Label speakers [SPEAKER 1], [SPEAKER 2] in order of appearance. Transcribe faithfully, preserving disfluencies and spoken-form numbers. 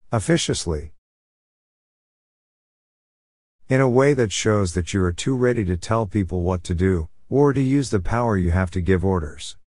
[SPEAKER 1] Officiously. In a way that shows that you are too ready to tell people what to do, or to use the power you have to give orders.